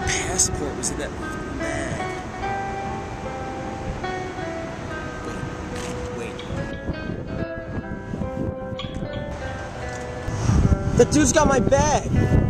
passport was in that bag. Wait. The dude's got my bag!